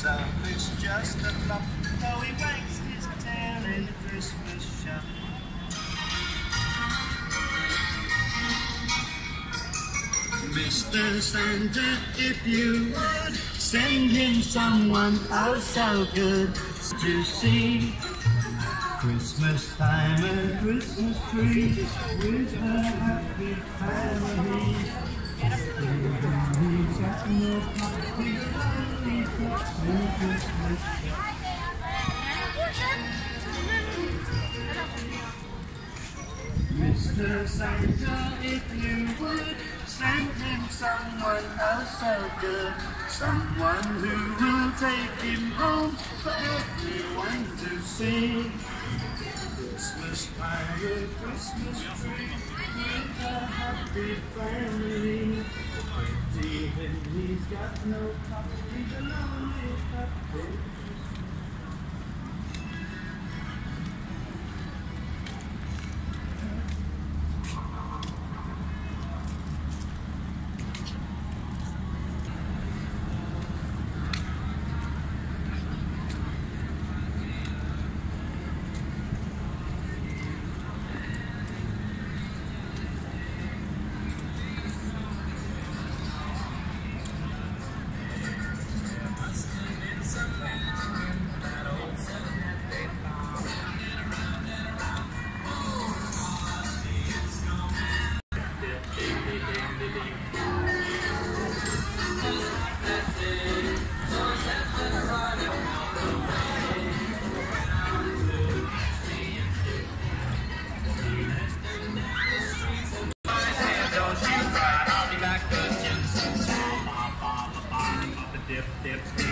himself it's just a bluff, though he wags his tail in the Christmas shop. Mr. Santa, if you would, send him someone oh so good to see. Christmas time and Christmas tree with a happy family. He's got no puppy, only no Christmas shop. Mr. Santa, if you would, send him someone oh so good, someone who will take him home for everyone to see. Christmas time with Christmas tree with a happy family. Even he's got no puppy, he's a lonely puppy. Dip, dip.